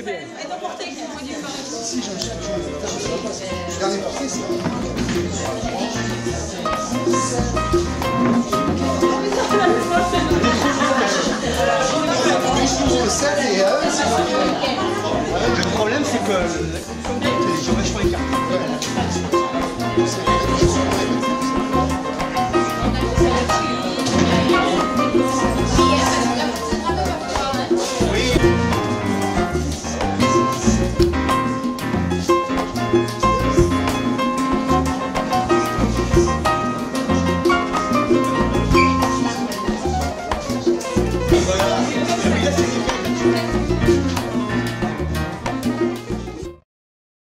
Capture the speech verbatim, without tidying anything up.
c'est bien. Et ton porté qui vous dit pas. Si, j'en suis. Dernier porté, c'est. Le problème, c'est que